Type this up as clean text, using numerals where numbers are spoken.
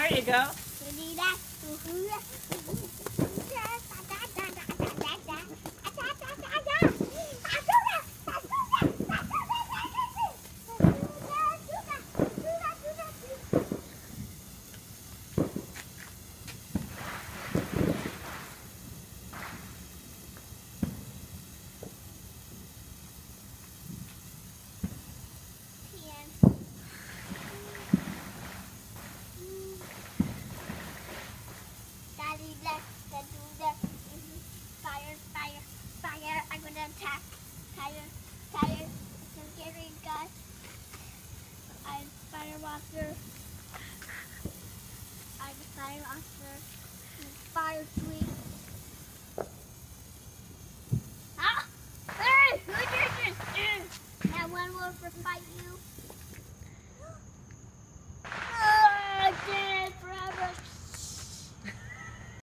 There you go. Fire, I'm gonna attack. Fire, it's a scary guy. I'm Firewalker. I'm Firewalker. Fire sweet.